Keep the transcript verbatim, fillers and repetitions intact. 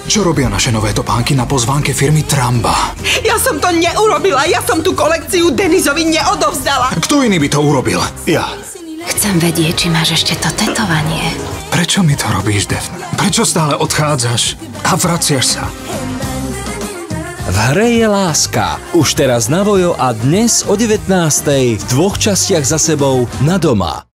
Čo robia naše nové topánky na pozvánke firmy Tramba? Ja som to neurobila, ja som tú kolekciu Denisovi neodovzdala. Kto iný by to urobil? Ja. Chcem vedieť, či máš ešte to tetovanie. Prečo mi to robíš, Daphne? Prečo stále odchádzaš a vraciaš sa? V hre je láska. Už teraz na Vojo a dnes o devätnástej v dvoch častiach za sebou na Doma.